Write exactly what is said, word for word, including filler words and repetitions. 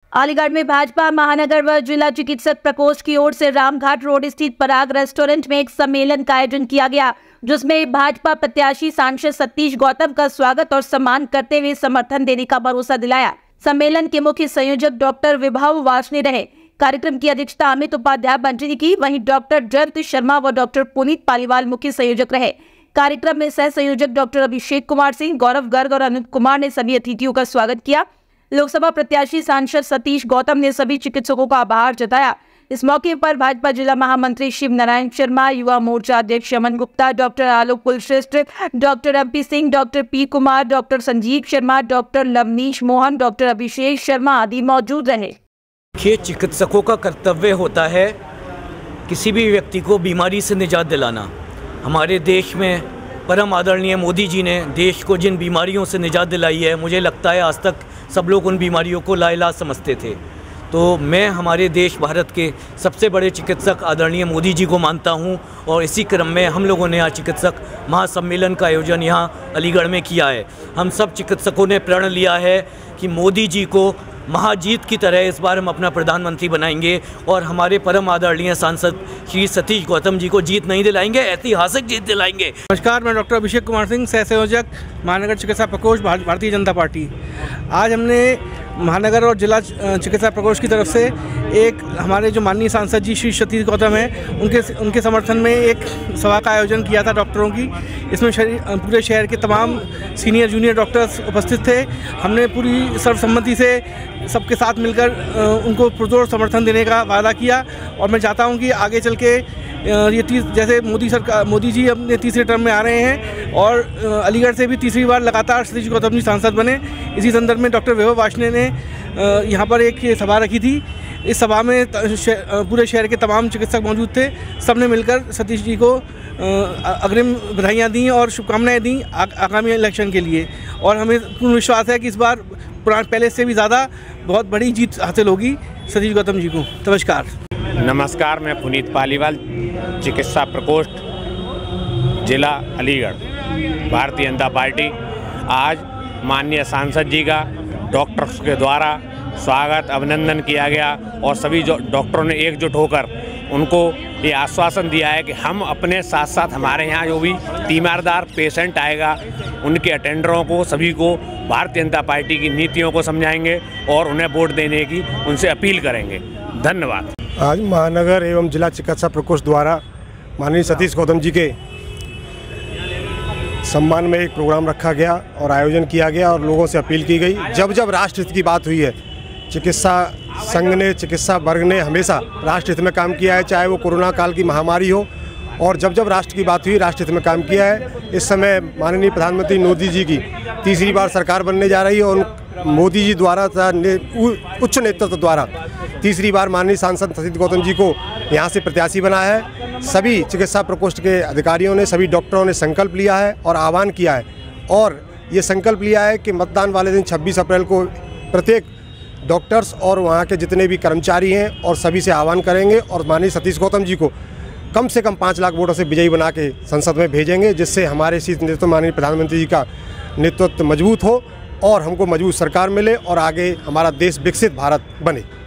अलीगढ़ में भाजपा महानगर व जिला चिकित्सक प्रकोष्ठ की ओर से रामघाट रोड स्थित पराग रेस्टोरेंट में एक सम्मेलन का आयोजन किया गया, जिसमें भाजपा प्रत्याशी सांसद सतीश गौतम का स्वागत और सम्मान करते हुए समर्थन देने का भरोसा दिलाया। सम्मेलन के मुख्य संयोजक डॉक्टर विभव वासने रहे। कार्यक्रम की अध्यक्षता अमित उपाध्याय बंटी ने की। वहीं डॉक्टर जयंत शर्मा व डॉक्टर पुनीत पालीवाल मुख्य संयोजक रहे। कार्यक्रम में सह संयोजक डॉक्टर अभिषेक कुमार सिंह, गौरव गर्ग और अनिल कुमार ने सभी अतिथियों का स्वागत किया। लोकसभा प्रत्याशी सांसद सतीश गौतम ने सभी चिकित्सकों का आभार जताया। इस मौके पर भाजपा जिला महामंत्री शिव नारायण शर्मा, युवा मोर्चा अध्यक्ष Aman Gupta, doctor Alok Kulshreshtha, doctor MP Singh, doctor P Kumar, doctor Sanjeev Sharma, doctor Lovnish Mohan, doctor Abhishek Sharma आदि मौजूद रहे। ये चिकित्सकों का कर्तव्य होता है किसी भी व्यक्ति को बीमारी से निजात दिलाना। हमारे देश में परम आदरणीय मोदी जी ने देश को जिन बीमारियों से निजात दिलाई है, मुझे लगता है आज तक सब लोग उन बीमारियों को लाइलाज समझते थे। तो मैं हमारे देश भारत के सबसे बड़े चिकित्सक आदरणीय मोदी जी को मानता हूं और इसी क्रम में हम लोगों ने आज चिकित्सक महासम्मेलन का आयोजन यहां अलीगढ़ में किया है। हम सब चिकित्सकों ने प्रण लिया है कि मोदी जी को महाजीत की तरह इस बार हम अपना प्रधानमंत्री बनाएंगे और हमारे परम आदरणीय सांसद श्री सतीश गौतम जी को जीत नहीं दिलाएंगे, ऐतिहासिक जीत दिलाएंगे। नमस्कार, मैं डॉक्टर अभिषेक कुमार सिंह, सह संयोजक महानगर चिकित्सा प्रकोष्ठ भारतीय जनता पार्टी। आज हमने महानगर और जिला चिकित्सा प्रकोष्ठ की तरफ से एक हमारे जो माननीय सांसद जी श्री सतीश गौतम हैं, उनके उनके समर्थन में एक सभा का आयोजन किया था डॉक्टरों की। इसमें पूरे शहर के तमाम सीनियर जूनियर डॉक्टर्स उपस्थित थे। हमने पूरी सर्वसम्मति से सबके साथ मिलकर उनको पुरजोर समर्थन देने का वादा किया और मैं चाहता हूं कि आगे चल के ये तीस जैसे मोदी सरकार मोदी जी अपने तीसरे टर्म में आ रहे हैं और अलीगढ़ से भी तीसरी बार लगातार सतीश गौतम जी सांसद बने। इसी संदर्भ में डॉक्टर विभव वासने ने यहाँ पर एक सभा रखी थी। इस सभा में पूरे शहर के तमाम चिकित्सक मौजूद थे। सबने मिलकर सतीश जी को अग्रिम बधाइयाँ दी और शुभकामनाएँ दी आगामी इलेक्शन के लिए। और हमें पूर्ण विश्वास है कि इस बार पुराने पहले से भी ज़्यादा बहुत बड़ी जीत हासिल होगी सतीश गौतम जी को। नमस्कार। नमस्कार, मैं पुनीत पालीवाल, चिकित्सा प्रकोष्ठ, जिला अलीगढ़, भारतीय जनता पार्टी। आज माननीय सांसद जी का डॉक्टर्स के द्वारा स्वागत अभिनंदन किया गया और सभी जो डॉक्टरों ने एकजुट होकर उनको ये आश्वासन दिया है कि हम अपने साथ साथ हमारे यहाँ जो भी तीमारदार पेशेंट आएगा उनके अटेंडरों को, सभी को भारतीय जनता पार्टी की नीतियों को समझाएंगे और उन्हें वोट देने की उनसे अपील करेंगे। धन्यवाद। आज महानगर एवं जिला चिकित्सा प्रकोष्ठ द्वारा माननीय सतीश गौतम जी के सम्मान में एक प्रोग्राम रखा गया और आयोजन किया गया और लोगों से अपील की गई। जब जब राष्ट्र हित की बात हुई है, चिकित्सा संघ ने, चिकित्सा वर्ग ने हमेशा राष्ट्र हित में काम किया है, चाहे वो कोरोना काल की महामारी हो। और जब जब राष्ट्र की बात हुई, राष्ट्र हित में काम किया है। इस समय माननीय प्रधानमंत्री मोदी जी की तीसरी बार सरकार बनने जा रही है और मोदी जी द्वारा उच्च नेतृत्व द्वारा तीसरी बार माननीय सांसद सतीश गौतम जी को यहाँ से प्रत्याशी बनाया है। सभी चिकित्सा प्रकोष्ठ के अधिकारियों ने, सभी डॉक्टरों ने संकल्प लिया है और आह्वान किया है और ये संकल्प लिया है कि मतदान वाले दिन छब्बीस अप्रैल को प्रत्येक डॉक्टर्स और वहाँ के जितने भी कर्मचारी हैं और सभी से आह्वान करेंगे और माननीय सतीश गौतम जी को कम से कम पाँच लाख वोटों से विजयी बना के संसद में भेजेंगे, जिससे हमारे शीर्ष नेतृत्व माननीय प्रधानमंत्री जी का नेतृत्व मजबूत हो और हमको मजबूत सरकार मिले और आगे हमारा देश विकसित भारत बने।